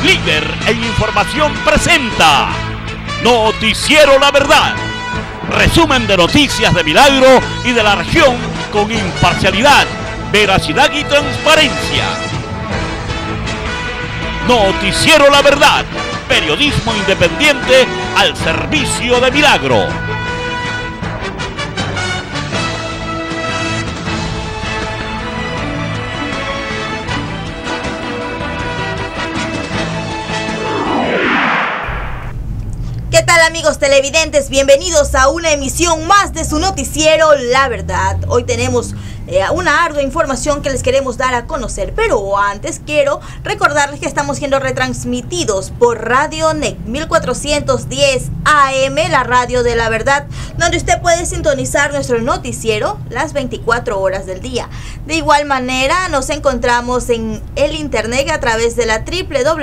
líder en información, presenta Noticiero La Verdad. Resumen de noticias de Milagro y de la región con imparcialidad, veracidad y transparencia. Noticiero La Verdad, periodismo independiente al servicio de Milagro. ¿Qué tal, amigos televidentes? Bienvenidos a una emisión más de su noticiero La Verdad. Hoy tenemos una ardua información que les queremos dar a conocer, pero antes quiero recordarles que estamos siendo retransmitidos por Radio NEC 1410 AM, la radio de la verdad, donde usted puede sintonizar nuestro noticiero las 24 horas del día. De igual manera, nos encontramos en el internet a través de la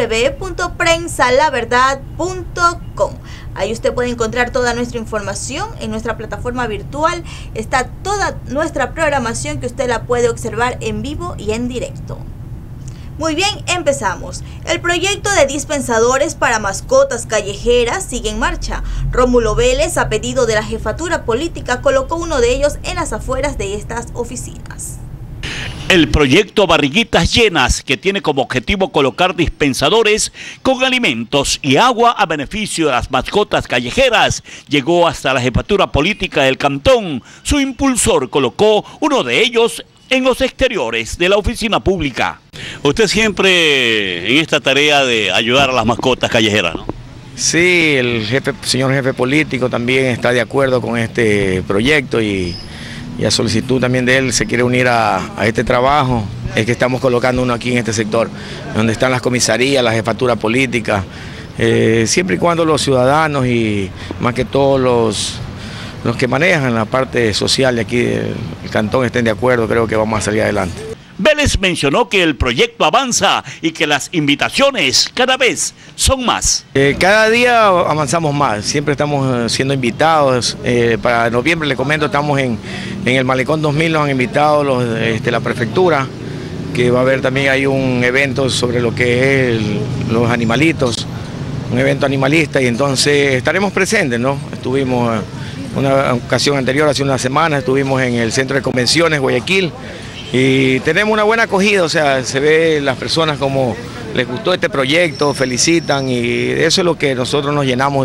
www.prensalaverdad.com. Ahí usted puede encontrar toda nuestra información en nuestra plataforma virtual. Está toda nuestra programación que usted la puede observar en vivo y en directo. Muy bien, empezamos. El proyecto de dispensadores para mascotas callejeras sigue en marcha. Rómulo Vélez, a pedido de la jefatura política, colocó uno de ellos en las afueras de estas oficinas. El proyecto Barriguitas Llenas, que tiene como objetivo colocar dispensadores con alimentos y agua a beneficio de las mascotas callejeras, llegó hasta la jefatura política del cantón. Su impulsor colocó uno de ellos en los exteriores de la oficina pública. Usted siempre en esta tarea de ayudar a las mascotas callejeras, ¿no? Sí, el señor jefe político también está de acuerdo con este proyecto y a solicitud también de él se quiere unir a este trabajo. Es que estamos colocando uno aquí en este sector, donde están las comisarías, la jefatura política, siempre y cuando los ciudadanos y más que todos los que manejan la parte social de aquí del cantón estén de acuerdo, creo que vamos a salir adelante. Vélez mencionó que el proyecto avanza y que las invitaciones cada vez son más. Cada día avanzamos más, siempre estamos siendo invitados. Para noviembre, le comento, estamos en el Malecón 2000, nos han invitado la prefectura, que va a haber también hay un evento sobre lo que es los animalitos, un evento animalista, y entonces estaremos presentes, ¿no? Estuvimos una ocasión anterior, hace una semana, estuvimos en el Centro de Convenciones, Guayaquil, y tenemos una buena acogida, o sea, se ve las personas como les gustó este proyecto, felicitan, y eso es lo que nosotros nos llenamos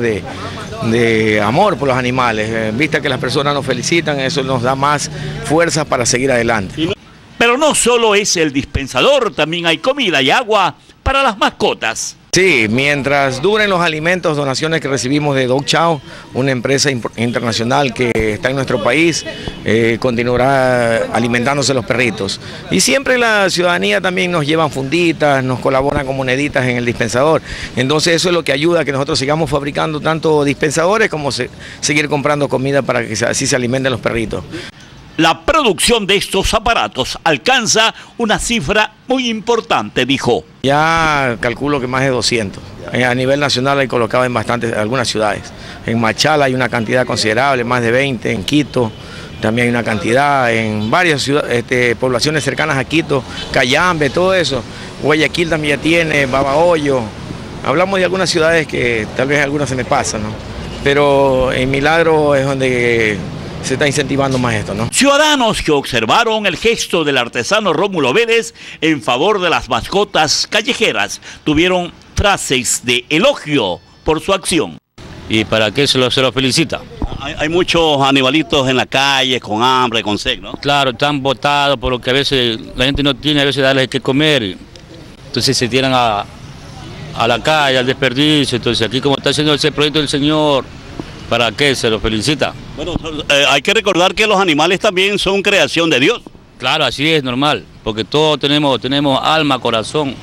de amor por los animales. En vista que las personas nos felicitan, eso nos da más fuerza para seguir adelante. Pero no solo es el dispensador, también hay comida y agua para las mascotas. Sí, mientras duren los alimentos, donaciones que recibimos de Dog Chow, una empresa internacional que está en nuestro país, continuará alimentándose los perritos. Y siempre la ciudadanía también nos llevan funditas, nos colaboran con moneditas en el dispensador. Entonces eso es lo que ayuda a que nosotros sigamos fabricando tanto dispensadores como seguir comprando comida para que así se alimenten los perritos. La producción de estos aparatos alcanza una cifra muy importante, dijo. Ya calculo que más de 200. A nivel nacional hay colocado en algunas ciudades. En Machala hay una cantidad considerable, más de 20, en Quito también hay una cantidad, en varias ciudades, poblaciones cercanas a Quito, Cayambe, todo eso. Guayaquil también ya tiene, Babahoyo. Hablamos de algunas ciudades que tal vez algunas se me pasan, ¿no? Pero en Milagro es donde se está incentivando más esto, ¿no? Ciudadanos que observaron el gesto del artesano Rómulo Vélez en favor de las mascotas callejeras tuvieron frases de elogio por su acción. ¿Y para qué se lo felicita? Hay muchos animalitos en la calle con hambre, con sed, ¿no? Claro, están botados por lo que a veces la gente no tiene a veces darles que comer. Entonces se tiran a la calle, al desperdicio. Entonces aquí como está haciendo ese proyecto del señor, ¿para qué se lo felicita? Bueno, hay que recordar que los animales también son creación de Dios. Claro, así es normal, porque todos tenemos alma, corazón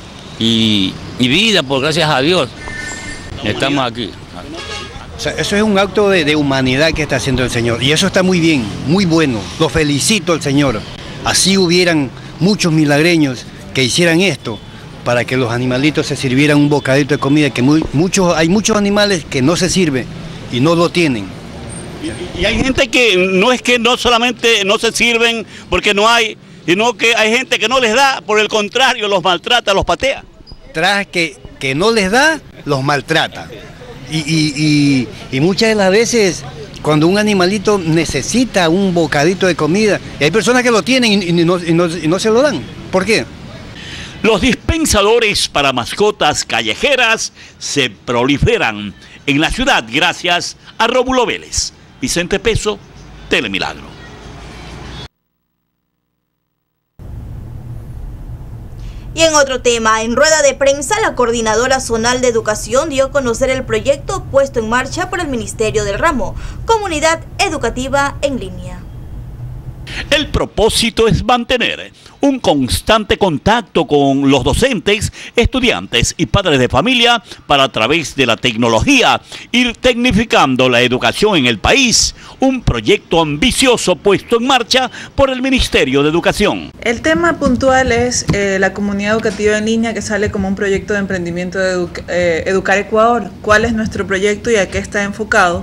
y vida, por gracias a Dios estamos aquí. O sea, eso es un acto de humanidad que está haciendo el Señor, y eso está muy bien, muy bueno. Lo felicito al Señor. Así hubieran muchos milagreños que hicieran esto, para que los animalitos se sirvieran un bocadito de comida, que hay muchos animales que no se sirven y no lo tienen. Y hay gente que no solamente no se sirven porque no hay, sino que hay gente que no les da, por el contrario, los maltrata, los patea. Tras que que no les da, los maltrata. Y muchas de las veces, cuando un animalito necesita un bocadito de comida, y hay personas que lo tienen y no se lo dan. ¿Por qué? Los dispensadores para mascotas callejeras se proliferan en la ciudad gracias a Rómulo Vélez. Vicente Peso, Telemilagro. Y en otro tema, en rueda de prensa, la Coordinadora Zonal de Educación dio a conocer el proyecto puesto en marcha por el Ministerio del Ramo, Comunidad Educativa en Línea. El propósito es mantener un constante contacto con los docentes, estudiantes y padres de familia para, a través de la tecnología, ir tecnificando la educación en el país, un proyecto ambicioso puesto en marcha por el Ministerio de Educación. El tema puntual es la comunidad educativa en línea, que sale como un proyecto de emprendimiento de Educar Ecuador. ¿Cuál es nuestro proyecto y a qué está enfocado?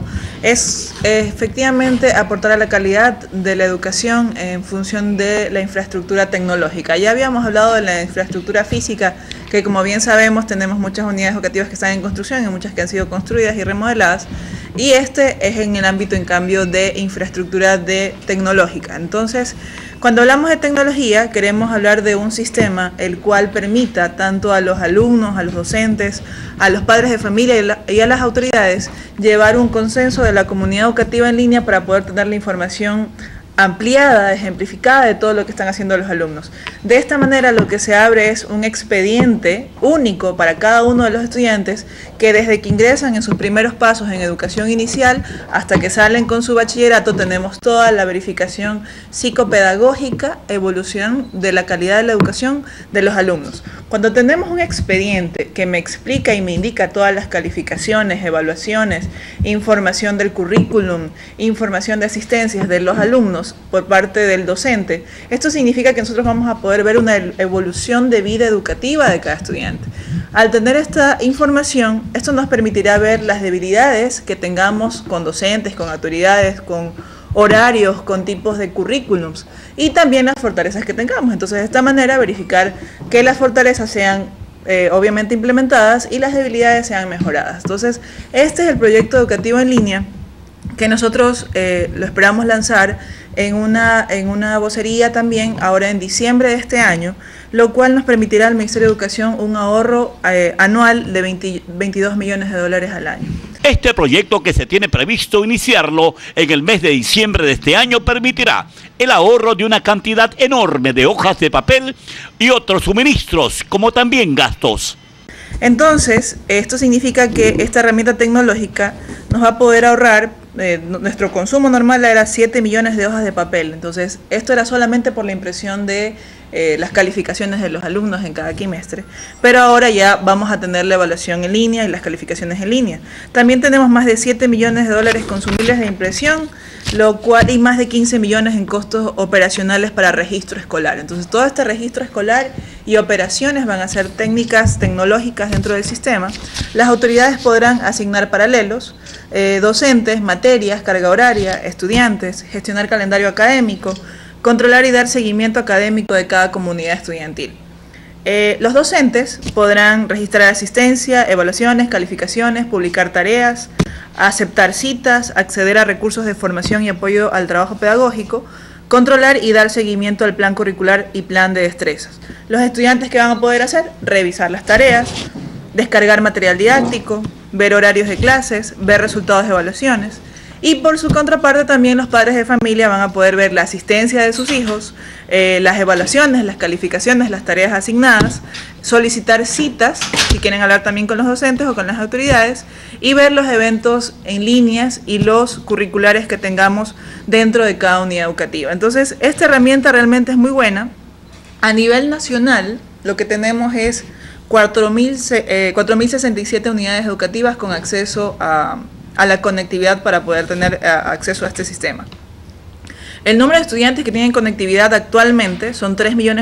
Es efectivamente aportar a la calidad de la educación en función de la infraestructura tecnológica. Ya habíamos hablado de la infraestructura física, que como bien sabemos tenemos muchas unidades educativas que están en construcción y muchas que han sido construidas y remodeladas, y este es en el ámbito en cambio de infraestructura tecnológica. Entonces, cuando hablamos de tecnología, queremos hablar de un sistema el cual permita tanto a los alumnos, a los docentes, a los padres de familia y a las autoridades llevar un consenso de la comunidad educativa en línea para poder tener la información ampliada, ejemplificada de todo lo que están haciendo los alumnos. De esta manera lo que se abre es un expediente único para cada uno de los estudiantes, que desde que ingresan en sus primeros pasos en educación inicial hasta que salen con su bachillerato tenemos toda la verificación psicopedagógica, evolución de la calidad de la educación de los alumnos. Cuando tenemos un expediente que me explica y me indica todas las calificaciones, evaluaciones, información del currículum, información de asistencias de los alumnos por parte del docente, esto significa que nosotros vamos a poder ver una evolución de vida educativa de cada estudiante. Al tener esta información, esto nos permitirá ver las debilidades que tengamos con docentes, con autoridades, con horarios, con tipos de currículums y también las fortalezas que tengamos. Entonces, de esta manera verificar que las fortalezas sean obviamente implementadas y las debilidades sean mejoradas. Entonces, este es el proyecto educativo en línea que nosotros lo esperamos lanzar en una vocería también ahora en diciembre de este año, lo cual nos permitirá al Ministerio de Educación un ahorro anual de 22 millones de dólares al año. Este proyecto, que se tiene previsto iniciarlo en el mes de diciembre de este año, permitirá el ahorro de una cantidad enorme de hojas de papel y otros suministros, como también gastos. Entonces, esto significa que esta herramienta tecnológica nos va a poder ahorrar, nuestro consumo normal era 7 millones de hojas de papel. Entonces, esto era solamente por la impresión de las calificaciones de los alumnos en cada quimestre, pero ahora ya vamos a tener la evaluación en línea y las calificaciones en línea. También tenemos más de 7 millones de dólares consumibles de impresión, lo cual y más de 15 millones en costos operacionales para registro escolar. Entonces, todo este registro escolar y operaciones van a ser técnicas tecnológicas dentro del sistema. Las autoridades podrán asignar paralelos, docentes, materias, carga horaria, estudiantes, gestionar calendario académico, controlar y dar seguimiento académico de cada comunidad estudiantil. Los docentes podrán registrar asistencia, evaluaciones, calificaciones, publicar tareas, aceptar citas, acceder a recursos de formación y apoyo al trabajo pedagógico, controlar y dar seguimiento al plan curricular y plan de destrezas. Los estudiantes, ¿qué van a poder hacer? Revisar las tareas, descargar material didáctico, ver horarios de clases, ver resultados de evaluaciones. Y por su contraparte también los padres de familia van a poder ver la asistencia de sus hijos, las evaluaciones, las calificaciones, las tareas asignadas, solicitar citas si quieren hablar también con los docentes o con las autoridades y ver los eventos en líneas y los curriculares que tengamos dentro de cada unidad educativa. Entonces, esta herramienta realmente es muy buena. A nivel nacional, lo que tenemos es 4.067 unidades educativas con acceso a la conectividad para poder tener acceso a este sistema. El número de estudiantes que tienen conectividad actualmente son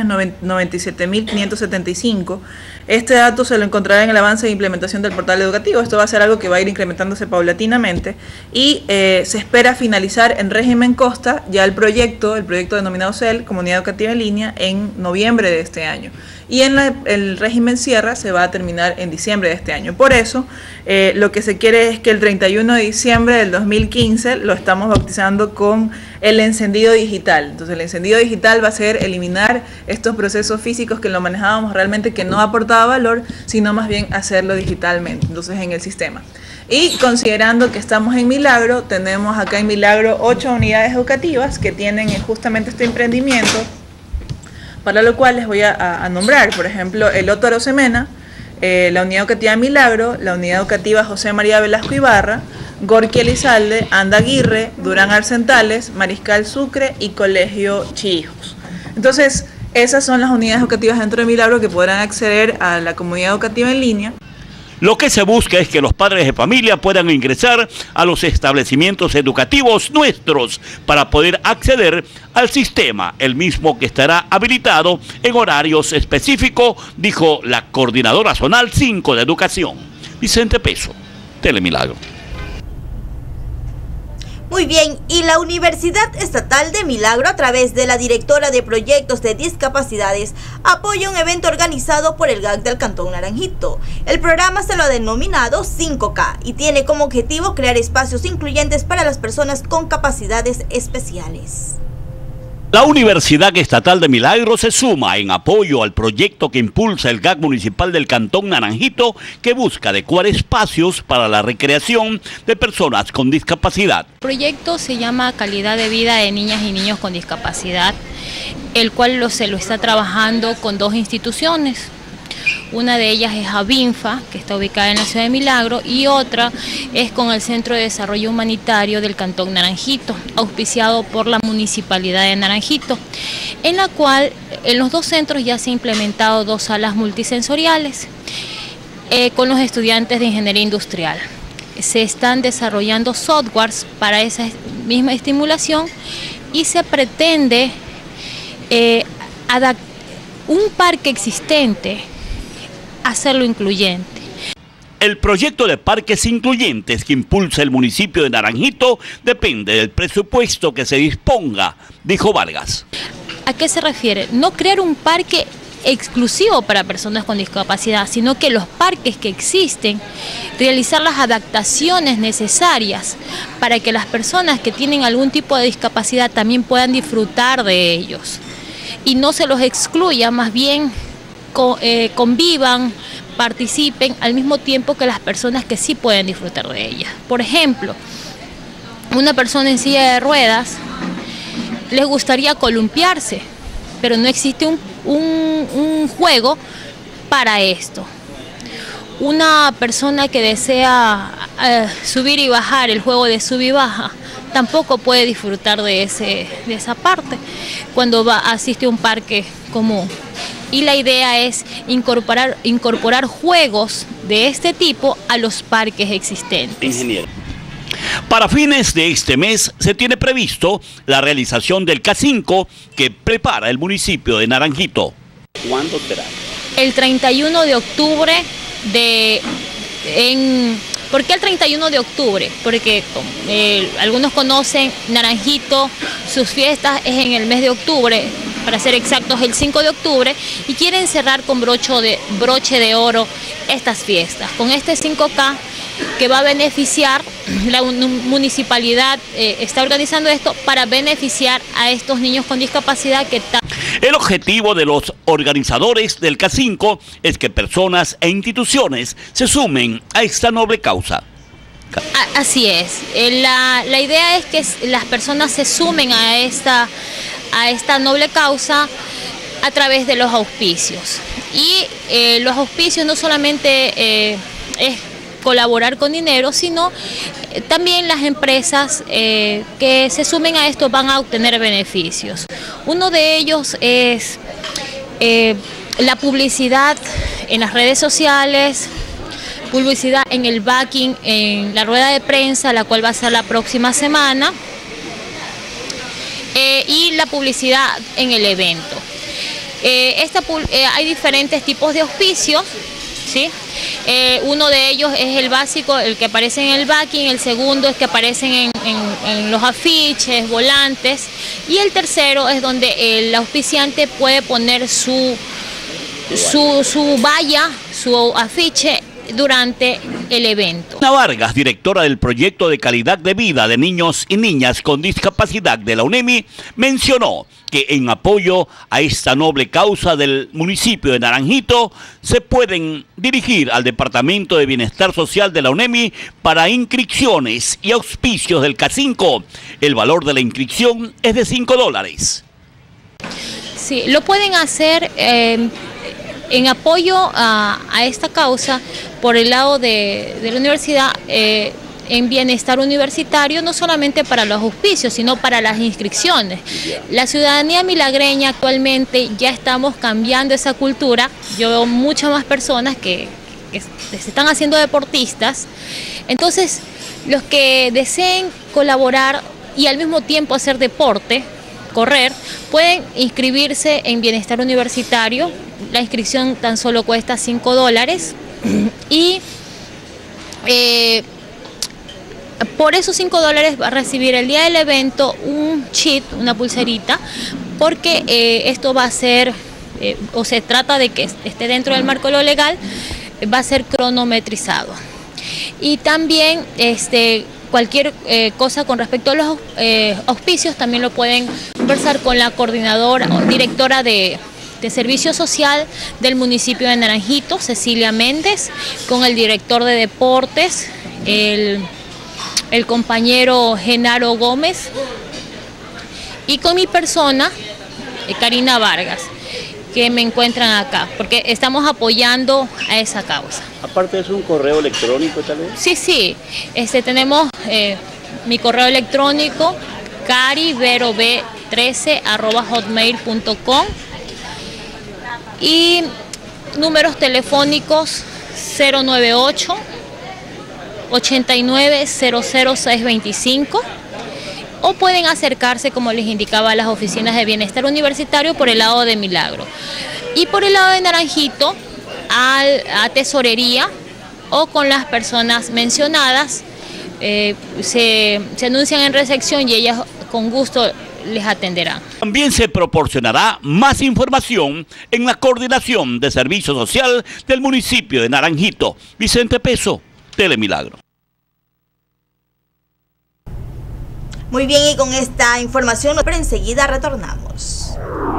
3.097.575. Este dato se lo encontrará en el avance de implementación del portal educativo. Esto va a ser algo que va a ir incrementándose paulatinamente y se espera finalizar en régimen costa ya el proyecto denominado CEL, Comunidad Educativa en Línea, en noviembre de este año. Y en el régimen sierra se va a terminar en diciembre de este año. Por eso, lo que se quiere es que el 31 de diciembre del 2015 lo estamos bautizando con el encendido digital. Entonces, el encendido digital va a ser eliminar estos procesos físicos que lo manejábamos realmente, que no aportaba valor, sino más bien hacerlo digitalmente, entonces en el sistema. Y considerando que estamos en Milagro, tenemos acá en Milagro 8 unidades educativas que tienen justamente este emprendimiento, para lo cual les voy a nombrar, por ejemplo, el Otto Arosemena, la Unidad Educativa Milagro, la Unidad Educativa José María Velasco Ibarra, Gorky Elizalde, Anda Aguirre, Durán Arcentales, Mariscal Sucre y Colegio Chijos. Entonces, esas son las unidades educativas dentro de Milagro que podrán acceder a la comunidad educativa en línea. Lo que se busca es que los padres de familia puedan ingresar a los establecimientos educativos nuestros para poder acceder al sistema, el mismo que estará habilitado en horarios específicos, dijo la Coordinadora Zonal 5 de Educación. Vicente Peso, Telemilagro. Muy bien, y la Universidad Estatal de Milagro, a través de la directora de proyectos de discapacidades, apoya un evento organizado por el GAC del Cantón Naranjito. El programa se lo ha denominado 5K y tiene como objetivo crear espacios incluyentes para las personas con capacidades especiales. La Universidad Estatal de Milagro se suma en apoyo al proyecto que impulsa el GAC municipal del Cantón Naranjito, que busca adecuar espacios para la recreación de personas con discapacidad. El proyecto se llama Calidad de Vida de Niñas y Niños con Discapacidad, el cual se lo está trabajando con 2 instituciones. Una de ellas es Avinfa, que está ubicada en la ciudad de Milagro, y otra es con el Centro de Desarrollo Humanitario del Cantón Naranjito, auspiciado por la Municipalidad de Naranjito, en la cual en los 2 centros ya se han implementado 2 salas multisensoriales con los estudiantes de Ingeniería Industrial. Se están desarrollando softwares para esa misma estimulación y se pretende adaptar un parque existente, hacerlo incluyente. El proyecto de parques incluyentes que impulsa el municipio de Naranjito depende del presupuesto que se disponga, dijo Vargas. ¿A qué se refiere? No crear un parque exclusivo para personas con discapacidad, sino que los parques que existen, realizar las adaptaciones necesarias para que las personas que tienen algún tipo de discapacidad también puedan disfrutar de ellos. Y no se los excluya, más bien convivan, participen al mismo tiempo que las personas que sí pueden disfrutar de ellas. Por ejemplo, una persona en silla de ruedas les gustaría columpiarse, pero no existe un juego para esto. Una persona que desea subir y bajar, el juego de sub y baja, tampoco puede disfrutar de esa parte cuando asiste a un parque común. Y la idea es incorporar juegos de este tipo a los parques existentes. Ingeniero. Para fines de este mes se tiene previsto la realización del K5 que prepara el municipio de Naranjito. ¿Cuándo será? El 31 de octubre ¿Por qué el 31 de octubre? Porque algunos conocen Naranjito, sus fiestas es en el mes de octubre, para ser exactos el 5 de octubre, y quieren cerrar con broche de oro estas fiestas. Con este 5K que va a beneficiar, la municipalidad está organizando esto para beneficiar a estos niños con discapacidad que El objetivo de los organizadores del K5 es que personas e instituciones se sumen a esta noble causa. Así es. La idea es que las personas se sumen a esta noble causa a través de los auspicios. Y los auspicios no solamente es colaborar con dinero, sino también las empresas que se sumen a esto van a obtener beneficios. Uno de ellos es la publicidad en las redes sociales, publicidad en el backing, en la rueda de prensa, la cual va a ser la próxima semana. y la publicidad en el evento. Hay diferentes tipos de auspicios, ¿sí? Uno de ellos es el básico, el que aparece en el backing, el segundo es que aparecen en los afiches, volantes, y el tercero es donde el auspiciante puede poner su valla, su afiche durante el evento. Ana Vargas, directora del proyecto de calidad de vida de niños y niñas con discapacidad de la UNEMI, mencionó que en apoyo a esta noble causa del municipio de Naranjito se pueden dirigir al Departamento de Bienestar Social de la UNEMI para inscripciones y auspicios del K5. El valor de la inscripción es de $5. Sí, lo pueden hacer en apoyo a esta causa por el lado de la universidad, en bienestar universitario, no solamente para los auspicios, sino para las inscripciones. La ciudadanía milagreña actualmente ya estamos cambiando esa cultura. Yo veo muchas más personas que se están haciendo deportistas. Entonces, los que deseen colaborar y al mismo tiempo hacer deporte, correr, pueden inscribirse en bienestar universitario. La inscripción tan solo cuesta $5 y por esos $5 va a recibir el día del evento un cheat, una pulserita, porque esto va a ser, o se trata de que esté dentro del marco de lo legal, va a ser cronometrizado. Y también cualquier cosa con respecto a los auspicios también lo pueden conversar con la coordinadora o directora de Servicio Social del municipio de Naranjito, Cecilia Méndez, con el director de deportes, el compañero Genaro Gómez, y con mi persona, Karina Vargas, que me encuentran acá, porque estamos apoyando a esa causa. Aparte de eso, ¿un correo electrónico tal vez? Sí, tenemos mi correo electrónico, cariverob13@hotmail.com, y números telefónicos 098 8900 o pueden acercarse, como les indicaba, a las oficinas de bienestar universitario por el lado de Milagro, y por el lado de Naranjito a tesorería, o con las personas mencionadas se anuncian en recepción y ellas con gusto les atenderán. También se proporcionará más información en la coordinación de servicio social del municipio de Naranjito. Vicente Peso, Telemilagro. Muy bien, y con esta información, pero enseguida retornamos.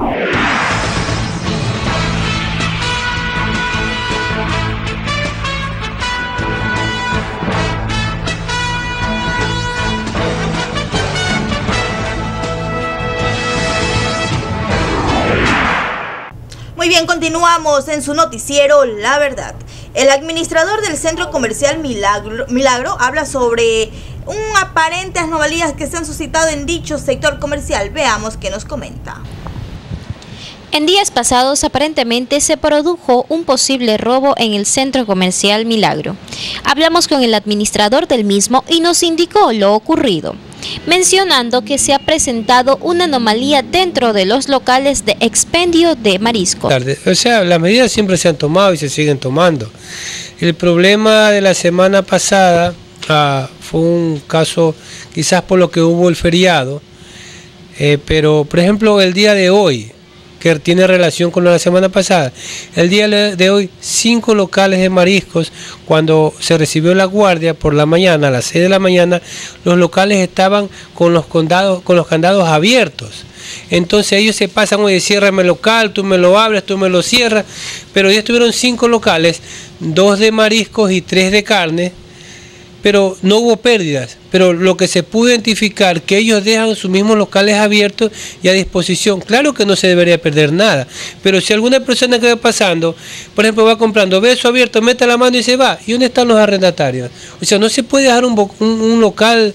Muy bien, continuamos en su noticiero La Verdad. El administrador del centro comercial Milagro habla sobre aparentes anomalías que se han suscitado en dicho sector comercial. Veamos qué nos comenta. En días pasados aparentemente se produjo un posible robo en el centro comercial Milagro. Hablamos con el administrador del mismo y nos indicó lo ocurrido, mencionando que se ha presentado una anomalía dentro de los locales de expendio de mariscos. O sea, las medidas siempre se han tomado y se siguen tomando. El problema de la semana pasada fue un caso quizás por lo que hubo el feriado, pero por ejemplo el día de hoy, que tiene relación con la semana pasada, el día de hoy 5 locales de mariscos, cuando se recibió la guardia por la mañana, a las 6 de la mañana, los locales estaban con los candados abiertos. Entonces ellos se pasan, oye, ciérrame el local, tú me lo abres, tú me lo cierras, pero ya estuvieron 5 locales, 2 de mariscos y 3 de carne, pero no hubo pérdidas. Pero lo que se pudo identificar, que ellos dejan sus mismos locales abiertos y a disposición. Claro que no se debería perder nada, pero si alguna persona que va pasando, por ejemplo, va comprando, ve eso abierto, mete la mano y se va, ¿y dónde están los arrendatarios? O sea, no se puede dejar un local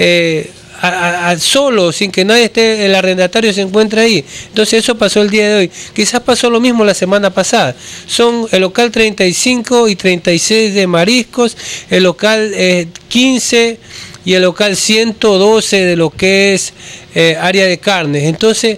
solo, sin que nadie esté, el arrendatario se encuentre ahí. Entonces eso pasó el día de hoy. Quizás pasó lo mismo la semana pasada. Son el local 35 y 36 de mariscos, el local 15 y el local 112 de lo que es área de carnes. Entonces,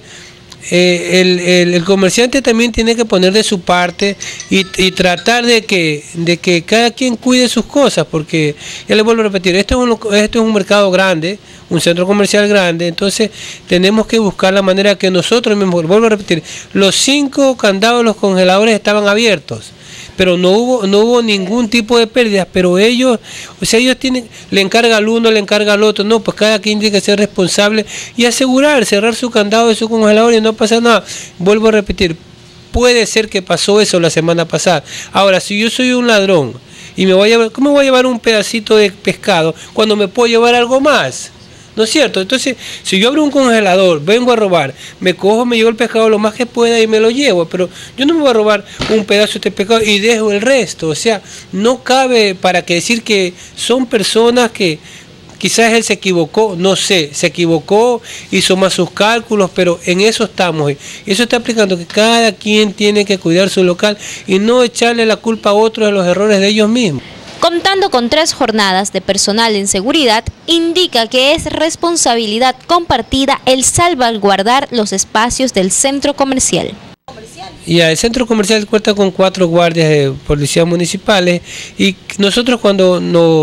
el comerciante también tiene que poner de su parte y tratar de que cada quien cuide sus cosas, porque ya le vuelvo a repetir, esto es un mercado grande, un centro comercial grande, entonces tenemos que buscar la manera que nosotros mismos, vuelvo a repetir, los 5 candados de los congeladores estaban abiertos, pero no hubo ningún tipo de pérdidas, pero ellos, o sea, ellos le encarga al uno, le encarga al otro, no, pues cada quien tiene que ser responsable y asegurar, cerrar su candado de su congelador y no pasa nada. Vuelvo a repetir, puede ser que pasó eso la semana pasada. Ahora, si yo soy un ladrón y ¿cómo voy a llevar un pedacito de pescado cuando me puedo llevar algo más? ¿No es cierto? Entonces, si yo abro un congelador, vengo a robar, me llevo el pescado lo más que pueda y me lo llevo, pero yo no me voy a robar un pedazo de este pescado y dejo el resto. O sea, no cabe para que decir que son personas que quizás él se equivocó, no sé, se equivocó, hizo más sus cálculos, pero en eso estamos. Y eso está explicando que cada quien tiene que cuidar su local y no echarle la culpa a otros de los errores de ellos mismos. Contando con 3 jornadas de personal en seguridad, indica que es responsabilidad compartida el salvaguardar los espacios del centro comercial. Y el centro comercial cuenta con 4 guardias de policías municipales y nosotros cuando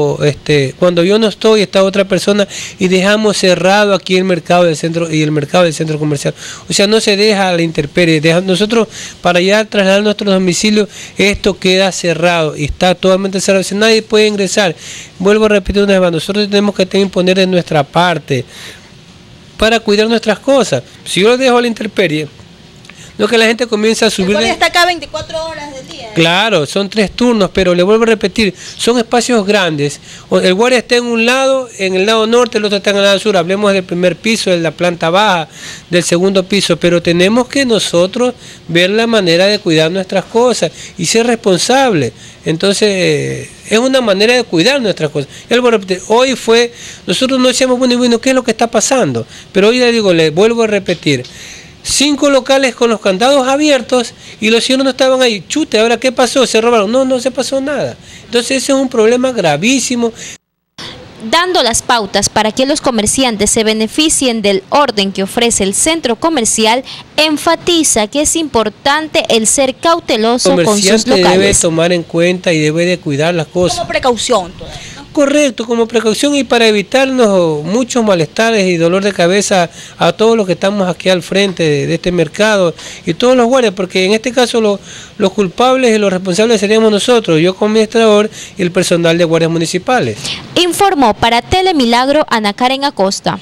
yo no estoy, está otra persona y dejamos cerrado aquí el mercado del centro y el mercado del centro comercial. O sea, no se deja a la intemperie. Nosotros para ya trasladar nuestro domicilio, esto queda cerrado y está totalmente cerrado. O sea, nadie puede ingresar. Vuelvo a repetir una vez más, nosotros tenemos que poner de nuestra parte para cuidar nuestras cosas. Si yo lo dejo a la intemperie, no que la gente comienza a subir. El guardia está acá 24 horas del día. Claro, son 3 turnos, pero le vuelvo a repetir, son espacios grandes. El guardia está en un lado, en el lado norte, el otro está en el lado sur. Hablemos del primer piso, de la planta baja, del segundo piso, pero tenemos que nosotros ver la manera de cuidar nuestras cosas y ser responsables. Entonces, es una manera de cuidar nuestras cosas. Y vuelvo a repetir, hoy nosotros no decíamos, bueno, ¿qué es lo que está pasando? Pero hoy le vuelvo a repetir, 5 locales con los candados abiertos y los señores no estaban ahí. Chute, ¿ahora qué pasó? ¿Se robaron? No se pasó nada. Entonces ese es un problema gravísimo. Dando las pautas para que los comerciantes se beneficien del orden que ofrece el centro comercial, enfatiza que es importante el ser cauteloso con sus locales. El comerciante debe tomar en cuenta y debe de cuidar las cosas. Como precaución. Correcto, como precaución y para evitarnos muchos malestares y dolor de cabeza a todos los que estamos aquí al frente de este mercado y todos los guardias, porque en este caso los culpables y los responsables seríamos nosotros, yo como administrador y el personal de guardias municipales. Informó para Telemilagro Ana Karen Acosta.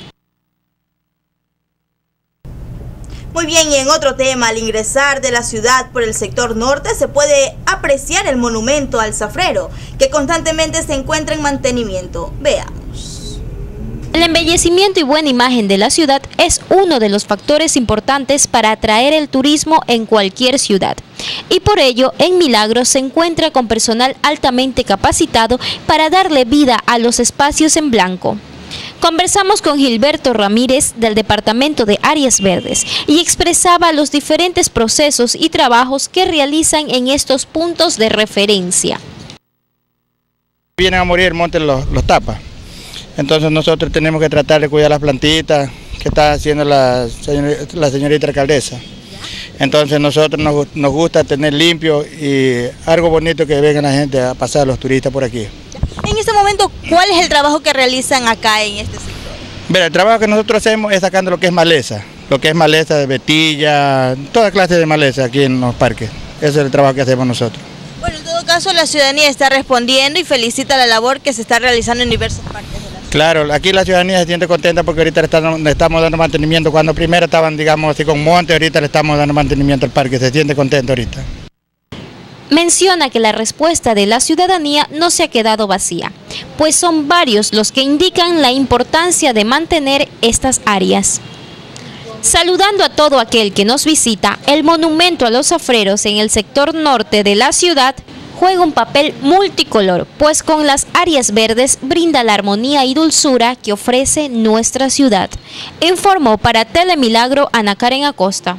Muy bien, y en otro tema, al ingresar de la ciudad por el sector norte se puede apreciar el monumento al Zafrero, que constantemente se encuentra en mantenimiento. Veamos. El embellecimiento y buena imagen de la ciudad es uno de los factores importantes para atraer el turismo en cualquier ciudad. Y por ello, en Milagro se encuentra con personal altamente capacitado para darle vida a los espacios en blanco. Conversamos con Gilberto Ramírez del Departamento de Áreas Verdes y expresaba los diferentes procesos y trabajos que realizan en estos puntos de referencia. Vienen a morir, el monte los tapa. Entonces nosotros tenemos que tratar de cuidar las plantitas que está haciendo la señorita alcaldesa. Entonces nosotros nos gusta tener limpio y algo bonito que venga la gente a pasar, los turistas por aquí. En este momento, ¿cuál es el trabajo que realizan acá en este sector? Mira, el trabajo que nosotros hacemos es sacando lo que es maleza de vetilla, toda clase de maleza aquí en los parques. Ese es el trabajo que hacemos nosotros. Bueno, en todo caso la ciudadanía está respondiendo y felicita la labor que se está realizando en diversos parques de la ciudad. Claro, aquí la ciudadanía se siente contenta porque ahorita le estamos dando mantenimiento. Cuando primero estaban, digamos así, con monte, ahorita le estamos dando mantenimiento al parque, se siente contento ahorita. Menciona que la respuesta de la ciudadanía no se ha quedado vacía, pues son varios los que indican la importancia de mantener estas áreas. Saludando a todo aquel que nos visita, el monumento a los zafreros en el sector norte de la ciudad juega un papel multicolor, pues con las áreas verdes brinda la armonía y dulzura que ofrece nuestra ciudad. Informó para Telemilagro Ana Karen Acosta.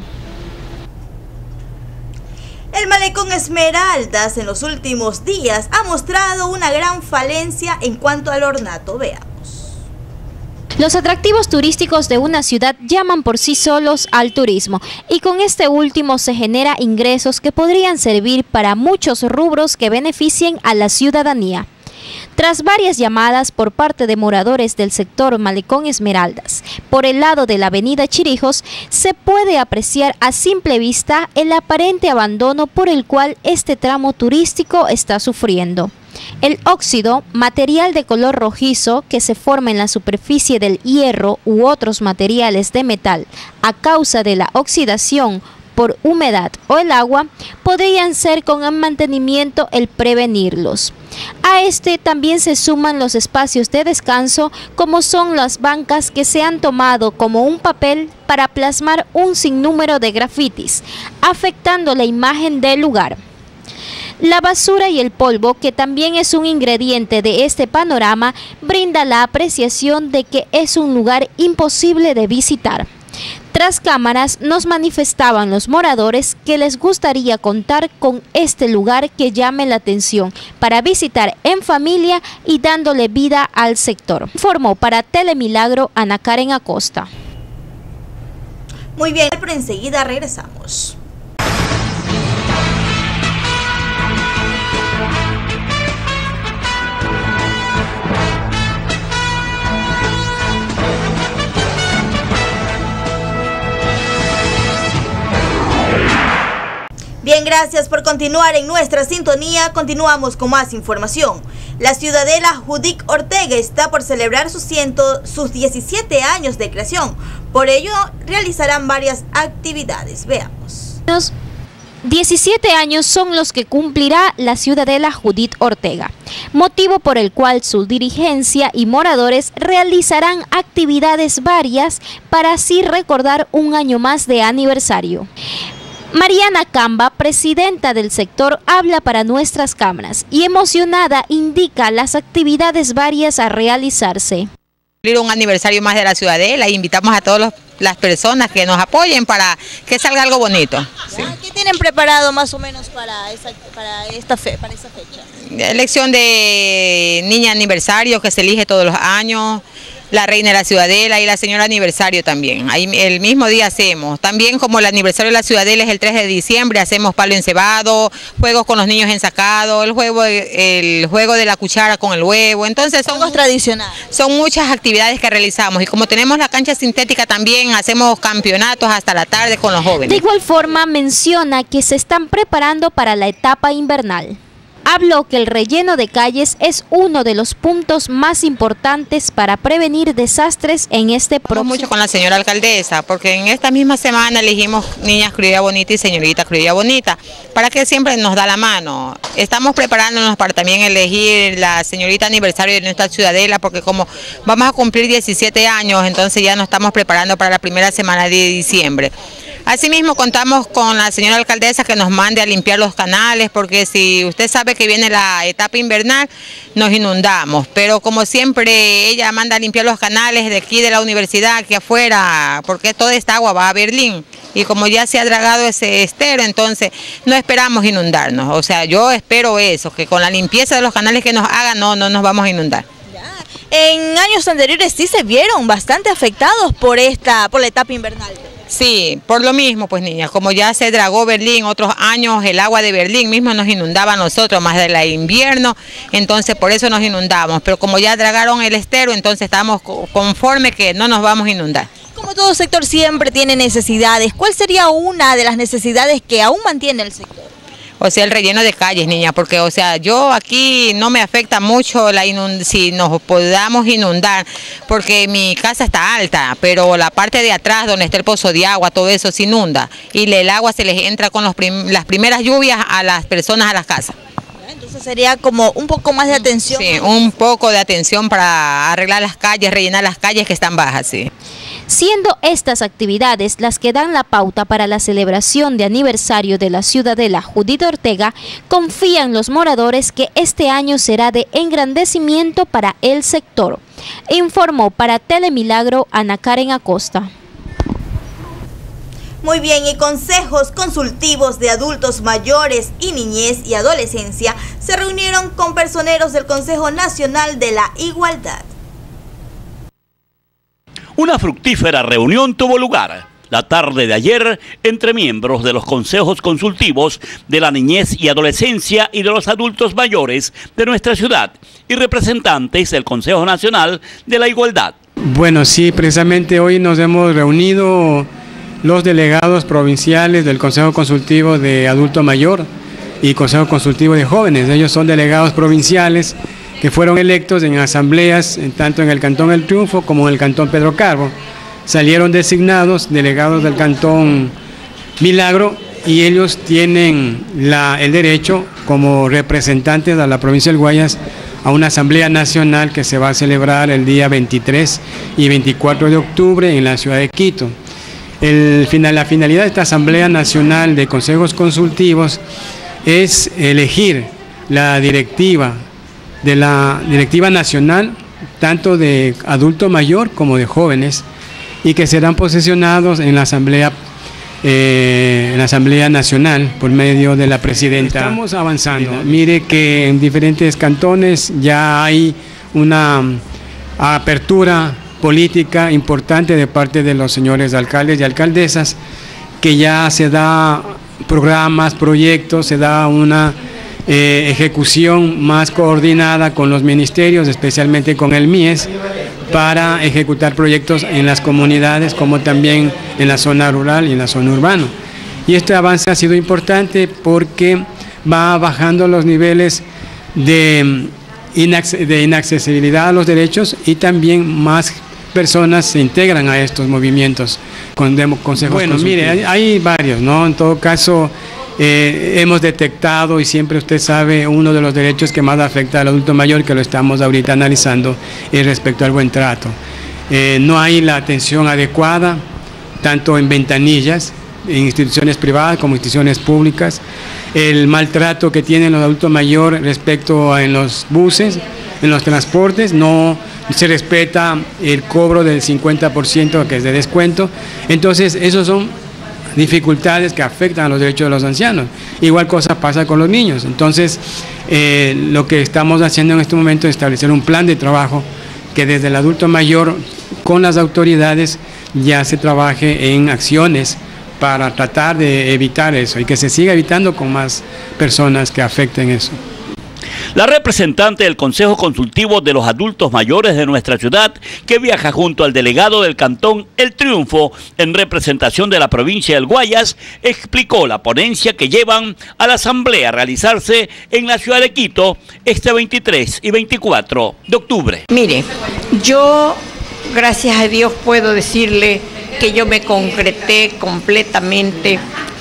El malecón Esmeraldas en los últimos días ha mostrado una gran falencia en cuanto al ornato. Veamos. Los atractivos turísticos de una ciudad llaman por sí solos al turismo y con este último se genera ingresos que podrían servir para muchos rubros que beneficien a la ciudadanía. Tras varias llamadas por parte de moradores del sector Malecón Esmeraldas, por el lado de la avenida Chirijos, se puede apreciar a simple vista el aparente abandono por el cual este tramo turístico está sufriendo. El óxido, material de color rojizo que se forma en la superficie del hierro u otros materiales de metal a causa de la oxidación por humedad o el agua, podrían ser con el mantenimiento el prevenirlos. A este también se suman los espacios de descanso, como son las bancas que se han tomado como un papel para plasmar un sinnúmero de grafitis, afectando la imagen del lugar. La basura y el polvo, que también es un ingrediente de este panorama, brinda la apreciación de que es un lugar imposible de visitar. Tras cámaras nos manifestaban los moradores que les gustaría contar con este lugar que llame la atención para visitar en familia y dándole vida al sector. Informó para Telemilagro Ana Karen Acosta. Muy bien, pero enseguida regresamos. Bien, gracias por continuar en nuestra sintonía. Continuamos con más información. La ciudadela Judith Ortega está por celebrar sus 17 años de creación. Por ello, realizarán varias actividades. Veamos. 17 años son los que cumplirá la ciudadela Judith Ortega, motivo por el cual su dirigencia y moradores realizarán actividades varias para así recordar un año más de aniversario. Mariana Camba, presidenta del sector, habla para nuestras cámaras y emocionada indica las actividades varias a realizarse. Un aniversario más de la ciudadela e invitamos a todas las personas que nos apoyen para que salga algo bonito. ¿Sí? ¿Qué tienen preparado más o menos para esa fecha? Elección de niña aniversario que se elige todos los años, la reina de la ciudadela y la señora aniversario también. Ahí el mismo día hacemos. También como el aniversario de la ciudadela es el 3 de diciembre, hacemos palo encebado, juegos con los niños ensacados, el juego de la cuchara con el huevo. Entonces son juegos tradicionales. Son muchas actividades que realizamos y como tenemos la cancha sintética también hacemos campeonatos hasta la tarde con los jóvenes. De igual forma menciona que se están preparando para la etapa invernal. Habló que el relleno de calles es uno de los puntos más importantes para prevenir desastres en este próximo. Mucho con la señora alcaldesa, porque en esta misma semana elegimos Niñas Criolla Bonita y Señorita Criolla Bonita, para que siempre nos da la mano. Estamos preparándonos para también elegir la señorita aniversario de nuestra ciudadela, porque como vamos a cumplir 17 años, entonces ya nos estamos preparando para la primera semana de diciembre. Asimismo contamos con la señora alcaldesa que nos mande a limpiar los canales, porque si usted sabe que viene la etapa invernal, nos inundamos, pero como siempre ella manda a limpiar los canales de aquí de la universidad, aquí afuera, porque toda esta agua va a Berlín, y como ya se ha dragado ese estero, entonces no esperamos inundarnos. O sea, yo espero eso, que con la limpieza de los canales que nos hagan, no nos vamos a inundar. En años anteriores sí se vieron bastante afectados por la etapa invernal. Sí, por lo mismo, pues niñas, como ya se dragó Berlín, otros años el agua de Berlín mismo nos inundaba a nosotros, más del invierno, entonces por eso nos inundamos, pero como ya dragaron el estero, entonces estamos conformes que no nos vamos a inundar. Como todo sector siempre tiene necesidades, ¿cuál sería una de las necesidades que aún mantiene el sector? O sea, el relleno de calles, niña, porque, o sea, yo aquí no me afecta mucho si nos podamos inundar, porque mi casa está alta, pero la parte de atrás, donde está el pozo de agua, todo eso se inunda, y el agua se les entra con las primeras lluvias a las personas a las casas. Entonces sería como un poco más de atención. Sí, un poco de atención para arreglar las calles, rellenar las calles que están bajas, sí. Siendo estas actividades las que dan la pauta para la celebración de aniversario de la ciudadela Judith Ortega, confían los moradores que este año será de engrandecimiento para el sector. Informó para Telemilagro Ana Karen Acosta. Muy bien, y consejos consultivos de adultos mayores y niñez y adolescencia se reunieron con personeros del Consejo Nacional de la Igualdad. Una fructífera reunión tuvo lugar la tarde de ayer entre miembros de los consejos consultivos de la niñez y adolescencia y de los adultos mayores de nuestra ciudad y representantes del Consejo Nacional de la Igualdad. Bueno, sí, precisamente hoy nos hemos reunido los delegados provinciales del Consejo Consultivo de Adulto Mayor y Consejo Consultivo de Jóvenes. Ellos son delegados provinciales que fueron electos en asambleas, tanto en el Cantón El Triunfo como en el Cantón Pedro Carbo. Salieron designados delegados del Cantón Milagro y ellos tienen el derecho como representantes de la provincia del Guayas a una asamblea nacional que se va a celebrar el día 23 y 24 de octubre en la ciudad de Quito. La finalidad de esta asamblea nacional de consejos consultivos es elegir la directiva nacional, tanto de adulto mayor como de jóvenes, y que serán posesionados en la Asamblea Nacional por medio de la presidenta. Estamos avanzando. Mire que en diferentes cantones ya hay una apertura política importante de parte de los señores alcaldes y alcaldesas, que ya se da programas, proyectos, se da una ejecución más coordinada con los ministerios, especialmente con el MIES, para ejecutar proyectos en las comunidades como también en la zona rural y en la zona urbana. Y este avance ha sido importante porque va bajando los niveles de inaccesibilidad a los derechos y también más personas se integran a estos movimientos con consejos. Bueno, mire, hay varios, ¿no? En todo caso, hemos detectado, y siempre usted sabe, uno de los derechos que más afecta al adulto mayor, que lo estamos ahorita analizando, es respecto al buen trato. No hay la atención adecuada, tanto en ventanillas, en instituciones privadas como instituciones públicas, el maltrato que tienen los adultos mayores respecto a en los buses, en los transportes, no se respeta el cobro del 50% que es de descuento. Entonces, esos son dificultades que afectan a los derechos de los ancianos. Igual cosa pasa con los niños. Entonces, lo que estamos haciendo en este momento es establecer un plan de trabajo que desde el adulto mayor con las autoridades ya se trabaje en acciones para tratar de evitar eso y que se siga evitando con más personas que afecten eso. La representante del Consejo Consultivo de los Adultos Mayores de nuestra ciudad, que viaja junto al delegado del Cantón El Triunfo en representación de la provincia del Guayas, explicó la ponencia que llevan a la asamblea a realizarse en la ciudad de Quito este 23 y 24 de octubre. Mire, yo, gracias a Dios, puedo decirle que yo me concreté completamente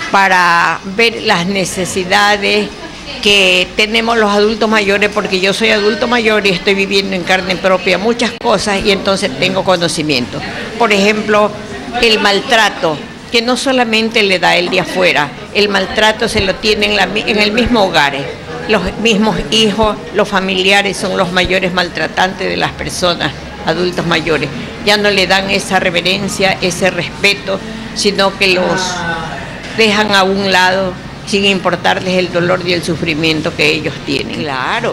para ver las necesidades que tenemos los adultos mayores, porque yo soy adulto mayor y estoy viviendo en carne propia muchas cosas y entonces tengo conocimiento. Por ejemplo, el maltrato, que no solamente le da el de afuera, el maltrato se lo tiene en el mismo hogar. Los mismos hijos, los familiares son los mayores maltratantes de las personas, adultos mayores. Ya no le dan esa reverencia, ese respeto, sino que los dejan a un lado sin importarles el dolor y el sufrimiento que ellos tienen. Claro,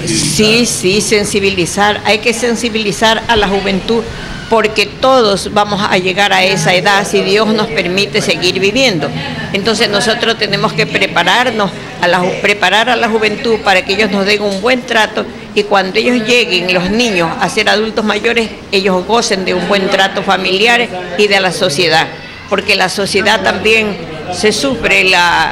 sí, sensibilizar, hay que sensibilizar a la juventud, porque todos vamos a llegar a esa edad si Dios nos permite seguir viviendo. Entonces nosotros tenemos que prepararnos, preparar a la juventud para que ellos nos den un buen trato, y cuando ellos lleguen, los niños, a ser adultos mayores, ellos gocen de un buen trato familiar y de la sociedad, porque la sociedad también se sufre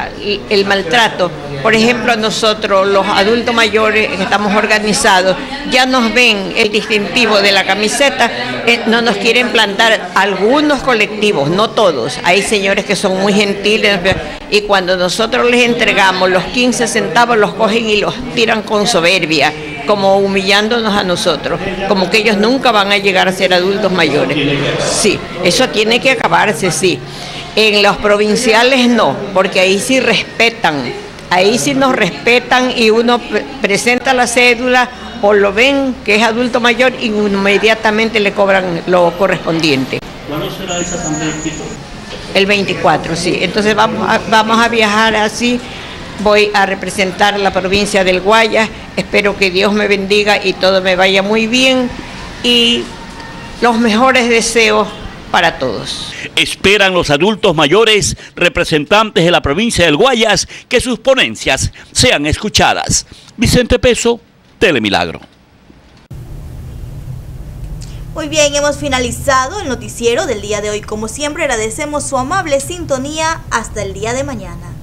el maltrato. Por ejemplo, nosotros los adultos mayores que estamos organizados, ya nos ven el distintivo de la camiseta, no nos quieren plantar algunos colectivos, no todos. Hay señores que son muy gentiles y cuando nosotros les entregamos los 15 centavos los cogen y los tiran con soberbia, como humillándonos a nosotros, como que ellos nunca van a llegar a ser adultos mayores. Sí, eso tiene que acabarse, sí. En los provinciales no, porque ahí sí respetan, ahí sí nos respetan y uno presenta la cédula o lo ven que es adulto mayor y inmediatamente le cobran lo correspondiente. ¿Cuándo será esa asamblea? El 24, sí. Entonces vamos a viajar así, voy a representar la provincia del Guayas, espero que Dios me bendiga y todo me vaya muy bien y los mejores deseos para todos. Esperan los adultos mayores, representantes de la provincia del Guayas, que sus ponencias sean escuchadas. Vicente Peso, Telemilagro. Muy bien, hemos finalizado el noticiero del día de hoy. Como siempre, agradecemos su amable sintonía. Hasta el día de mañana.